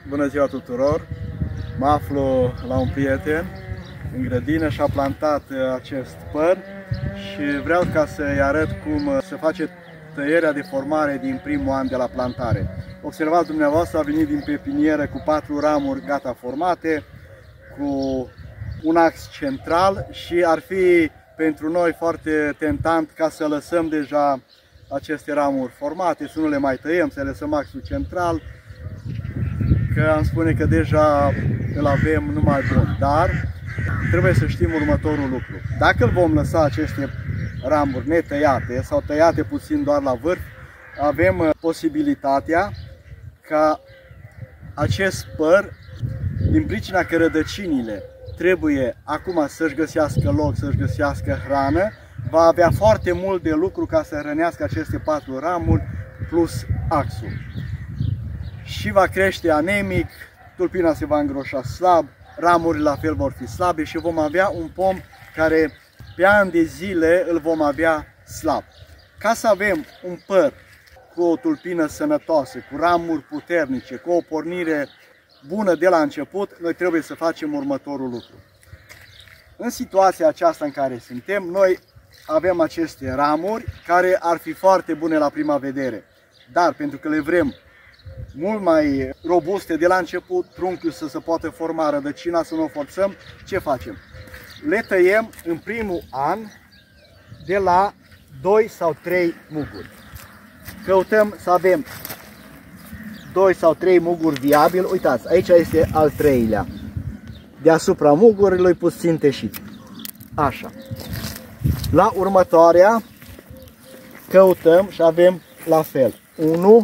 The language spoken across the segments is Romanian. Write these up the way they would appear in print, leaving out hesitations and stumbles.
Bună ziua tuturor! Mă aflu la un prieten în grădină și a plantat acest păr și vreau ca să-i arăt cum se face tăierea de formare din primul an de la plantare. Observați dumneavoastră, a venit din pepinieră cu 4 ramuri gata formate, cu un ax central și ar fi pentru noi foarte tentant ca să lăsăm deja aceste ramuri formate, să nu le mai tăiem, să lăsăm axul central, că am spune că deja îl avem numai bun. Dar trebuie să știm următorul lucru. Dacă îl vom lăsa aceste ramuri netăiate sau tăiate puțin doar la vârf, avem posibilitatea ca acest păr, din pricina că rădăcinile trebuie acum să-și găsească loc, să-și găsească hrană, va avea foarte mult de lucru ca să hrănească aceste 4 ramuri plus axul. Și va crește anemic, tulpina se va îngroșa slab, ramurile la fel vor fi slabe și vom avea un pom care pe ani de zile îl vom avea slab. Ca să avem un păr cu o tulpină sănătoasă, cu ramuri puternice, cu o pornire bună de la început, noi trebuie să facem următorul lucru. În situația aceasta în care suntem, noi avem aceste ramuri care ar fi foarte bune la prima vedere, dar pentru că le vrem mult mai robuste de la început, trunchiul să se poată forma, rădăcina să nu o forțăm, ce facem? Le tăiem în primul an de la 2 sau 3 muguri. Căutăm să avem 2 sau 3 muguri viabili. Uitați, aici este al 3-lea. Deasupra mugurilor puțin teșit. Așa. La următoarea căutăm și avem la fel. 1,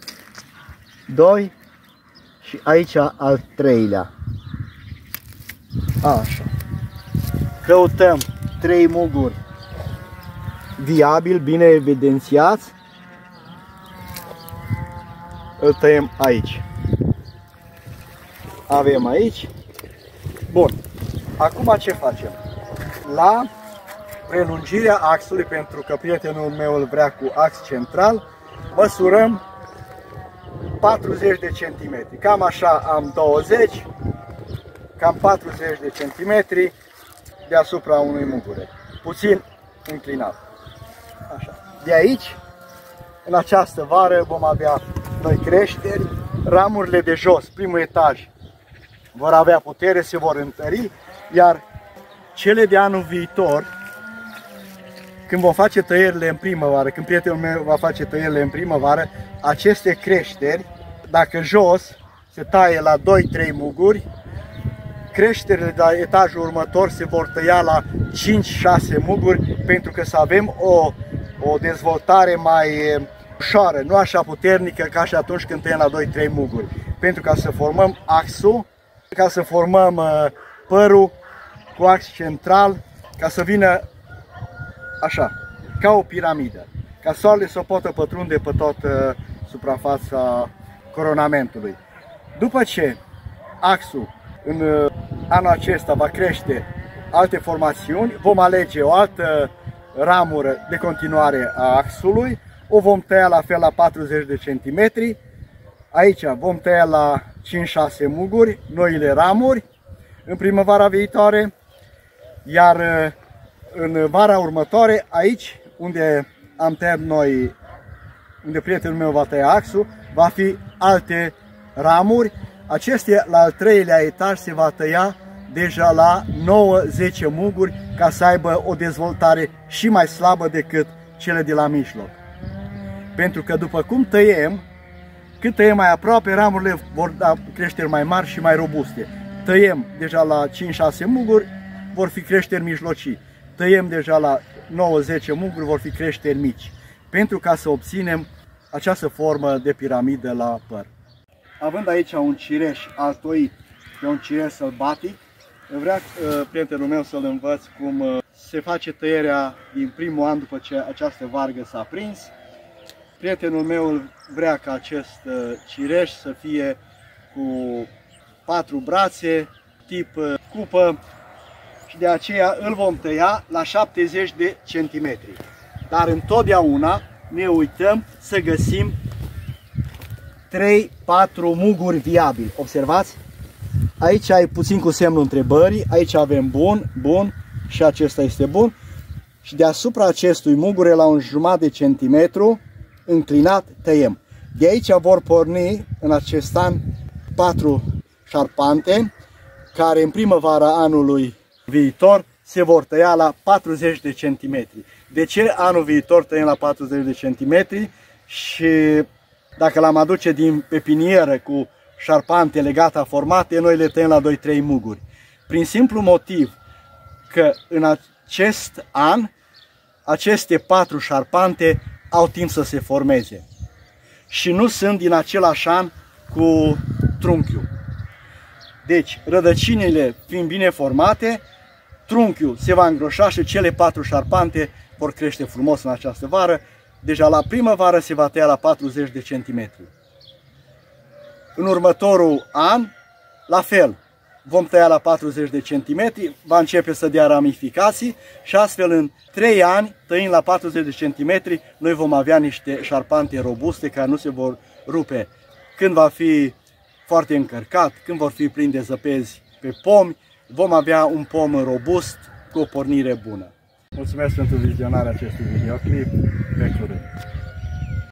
2 și aici al 3-lea. Așa. Căutăm 3 muguri viabili, bine evidențiați. Îl tăiem aici. Avem aici. Bun. Acum ce facem? La prelungirea axului, pentru că prietenul meu îl vrea cu ax central, măsurăm 40 de centimetri. Cam așa am 20, cam 40 de centimetri deasupra unui mugure. Puțin înclinat. Așa. De aici, în această vară, vom avea noi creșteri. Ramurile de jos, primul etaj, vor avea putere, se vor întări, iar cele de anul viitor, când vom face tăierile în primăvară, când prietenul meu va face tăierile în primăvară, aceste creșteri, dacă jos se taie la 2-3 muguri, creșterile de la etajul următor se vor tăia la 5-6 muguri, pentru că să avem o dezvoltare mai ușoară, nu așa puternică ca și atunci când tăiem la 2-3 muguri. Pentru ca să formăm axul, ca să formăm părul cu ax central, ca să vină așa, ca o piramidă, ca soarele să o poată pătrunde pe toată suprafața coronamentului. După ce axul în anul acesta va crește alte formațiuni, vom alege o altă ramură de continuare a axului, o vom tăia la fel la 40 de centimetri, aici vom tăia la 5-6 muguri, noile ramuri, în primăvara viitoare, iar în vara următoare, aici unde am tăiat noi, unde prietenul meu va tăia axul, va fi alte ramuri. Acestea la al 3-lea etaj se va tăia deja la 9-10 muguri, ca să aibă o dezvoltare și mai slabă decât cele de la mijloc. Pentru că după cum tăiem, cât tăiem mai aproape, ramurile vor da creșteri mai mari și mai robuste. Tăiem deja la 5-6 muguri, vor fi creșteri mijlocii. Tăiem deja la 9-10 muguri, vor fi creșteri mici. Pentru ca să obținem această formă de piramidă la păr. Având aici un cireș altoit pe un cireș sălbatic, vrea prietenul meu să-l învăț cum se face tăierea din primul an după ce această vargă s-a prins. Prietenul meu vrea ca acest cireș să fie cu 4 brațe, tip cupă, și de aceea îl vom tăia la 70 de centimetri. Dar întotdeauna ne uităm să găsim muguri viabili. Observați? Aici ai puțin cu semnul întrebării, aici avem bun, bun și acesta este bun. Și deasupra acestui mugure la 1,5 de centimetru înclinat tăiem. De aici vor porni în acest an 4 șarpante care în primăvara anului viitor se vor tăia la 40 de centimetri. De ce anul viitor tăiem la 40 de centimetri? Și dacă l-am aduce din pepinieră cu șarpantele gata formate, noi le tăiem la 2-3 muguri. Prin simplu motiv că în acest an aceste 4 șarpante au timp să se formeze și nu sunt din același an cu trunchiul. Deci, rădăcinile fiind bine formate, trunchiul se va îngroșa și cele 4 șarpante vor crește frumos în această vară. Deja la primăvară se va tăia la 40 de centimetri. În următorul an, la fel, vom tăia la 40 de centimetri, va începe să dea ramificații și astfel în 3 ani, tăind la 40 de centimetri, noi vom avea niște șarpante robuste care nu se vor rupe când va fi foarte încărcat, când vor fi plini de zăpezi pe pomi, vom avea un pom robust cu o pornire bună. Mulțumesc pentru vizionarea acestui videoclip. Pe curând!